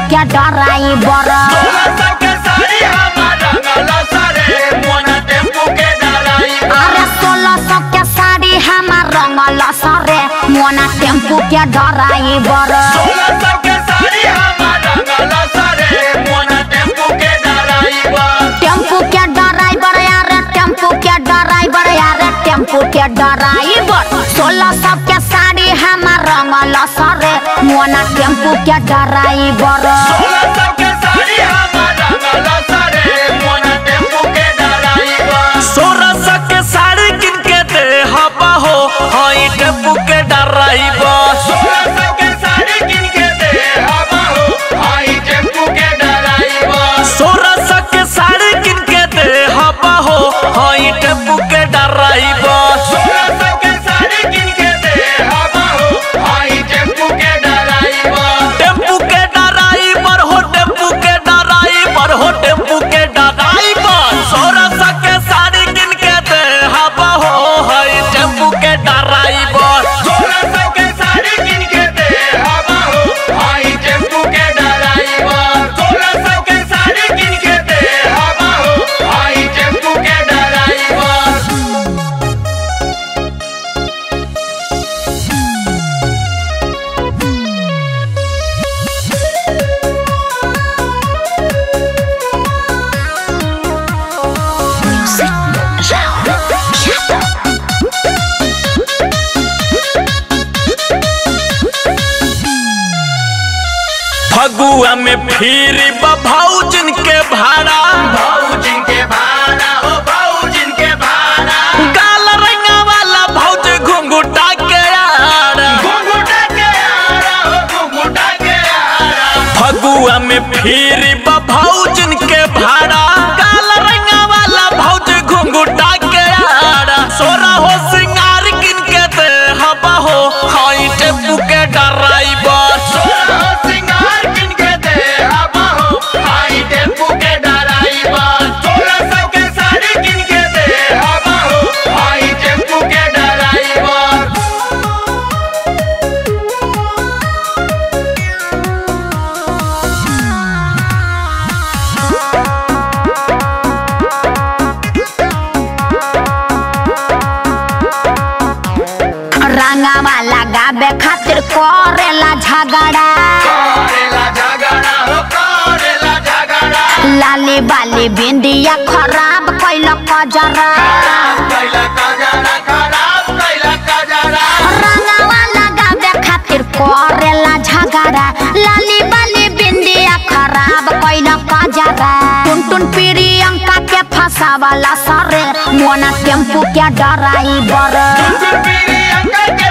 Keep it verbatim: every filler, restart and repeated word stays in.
के ड्राइवर। अरे सोलह सौ के साड़ी हमार रंगल सरे मोना टेम्पू के ड्राइवर। टेम्पू के ड्राइवर यार टेम्पू के ड्राइवर यार टेम्पू के ड्राइवर। सोलह सौ के साड़ी हमार रंगल सरे मोना टेम्पू के ड्राइवर। सोलह सौ के साड़ी किन के दे हवा हो हाई टेम्पू के ड्राइवर। सोलह सौ के साड़ी किन के दे हवा हो हाई टेम्पू के ड्राइवर। टेम्पू के ड्राइवर हो टेम्पू के ड्राइवर हो टेम्पू के ड्राइवर। सोलह सौ के साड़ी किन के दे हवा हो हाई टेम्पू के ड्राइवर। फगुआ में फिर भाउजन के भाड़ा भाउजन के भाड़ा हो भाउजन के भाड़ा। गाल रंगा वाला भौज घुंघुटा के आड़ा घुंघुटा के आड़ा हो घुंघुटा के आड़ा। फगुआ में फिर भाउजन के भाड़ा गाल रंगा वाला भौज घुंघुटा के आड़ा। सोरा हो सिंगार किन के दे हवा हो हाई टेम्पू के ड्राइवर। रंगावा लगाबे खातिर करेला झगड़ा करेला झगड़ा हो करेला झगड़ा। लाली बाली बिंदिया खराब कैला कजरा। खराब कैला कजरा खराब कैला कजरा। रंगावा लगाबे खातिर करेला झगड़ा लाली बाली बिंदिया खराब कैला कजरा। टुन टुन प्रियंका के फसावाला सरे मोना टेम्पू के ड्राइवर। प्रियंका के